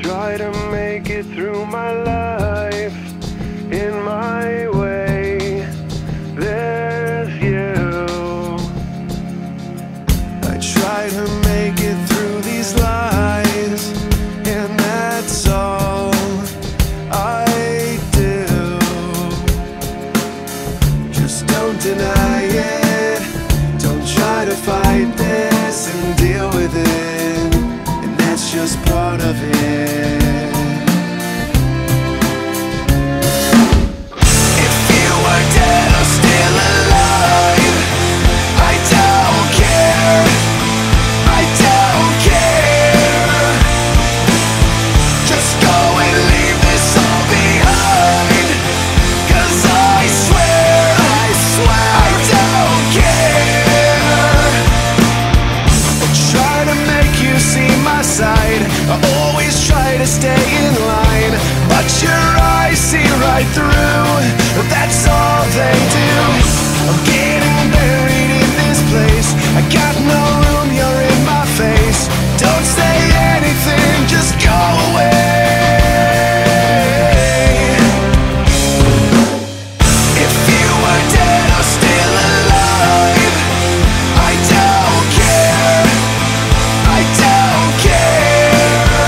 try to make it through my life in my way. There's you. I try to make it through these lies, and that's all I do. Just don't deny it. Don't try to fight this and deal with it, and that's just part of it. If you were dead or still alive, I don't care. I don't care. Just go and leave this all behind, 'cause I swear I don't care. I try to make you see my side, I always try to stay in line, but your eyes see right through. That's all they do. I'm getting buried in this place. I got no room, you're in my face. Don't say anything, just go away. If you were dead or still alive, I don't care. I don't care.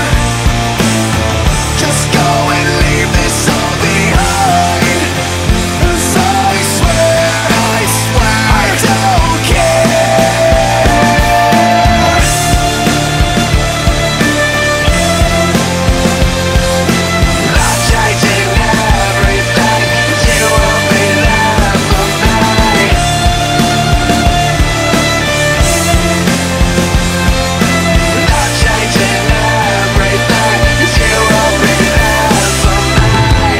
Just go and leave this all behind, 'cause I swear I don't care. Not changing everything, you won't be there for me. Not changing everything, you won't be there for me.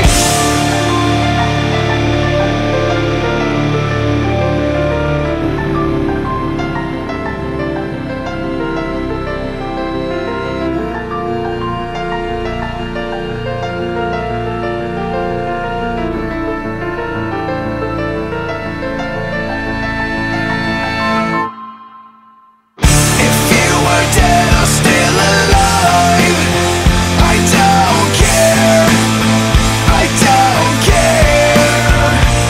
If you were dead or still alive, I don't care. I don't care.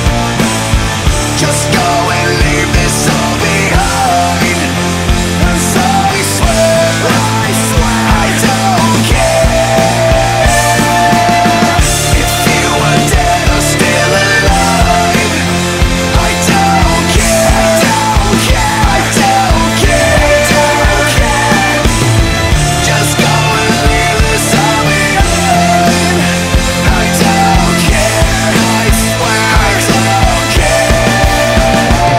Just go and leave this all behind, 'cause I swear I don't care. If you were dead or still alive, I don't care. I don't care. Just go and leave this all behind. I don't care. I swear I don't care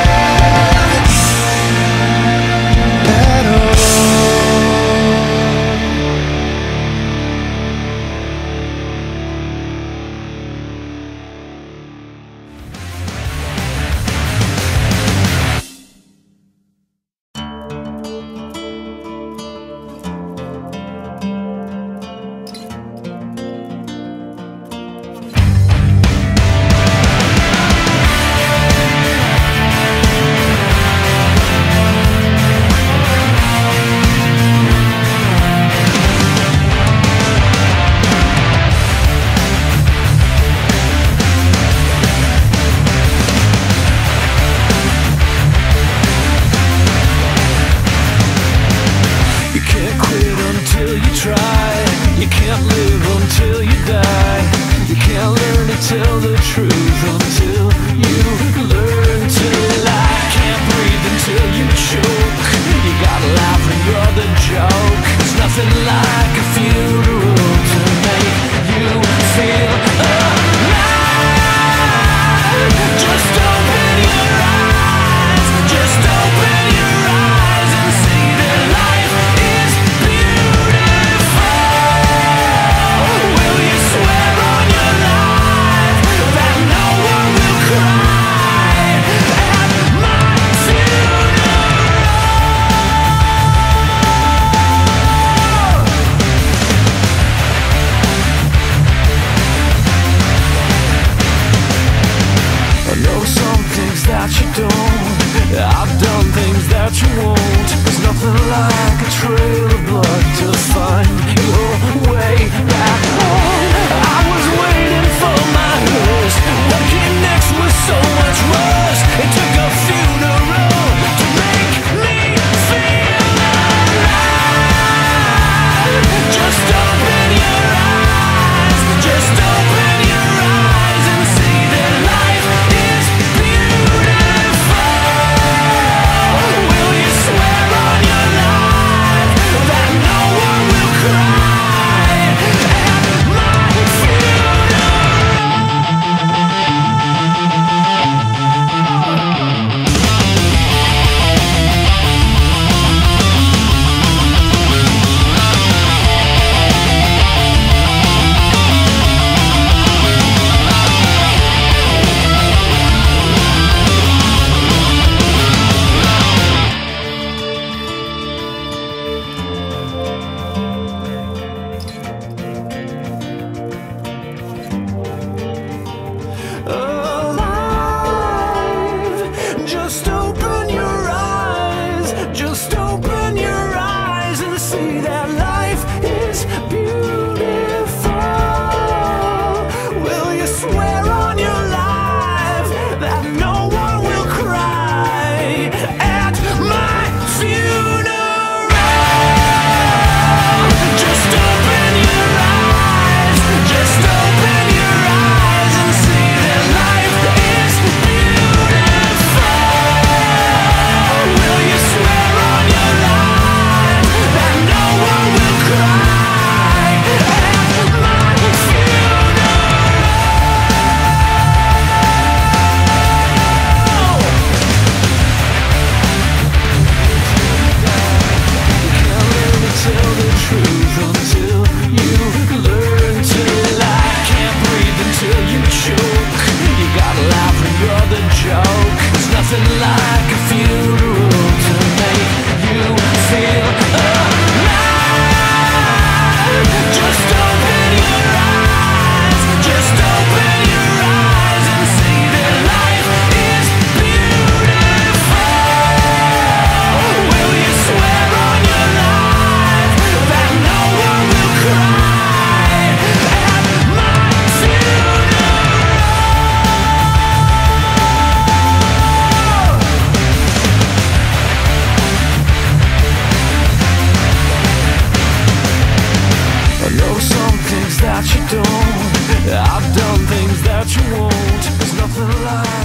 at all. You can't quit until you try. You can't live until you die. You can't learn to tell the truth until you learn to lie. Can't breathe until you choke. You gotta laugh when you're the joke. There's nothing like a funeral to make you feel alive. Just open your eyes. Just open your eyes and see that life is beautiful. Will you swear on your life that no one will cry at my funeral? that life is beautiful? Will you swear on your life that no one will cry at my funeral? Just open your eyes, just open your eyes and see that life is beautiful. Will you swear on your life that no one will cry at my funeral? Can't really tell the truth until you learn to lie. Can't breathe until you choke. You gotta laugh when you're the joke. There's nothing like a funeral to make you feel alive. Just open your eyes, just open your eyes and see that life is beautiful. Will you swear on your life that no one will cry at my funeral? I know some things that you don't. I've done things that you won't. There's nothing like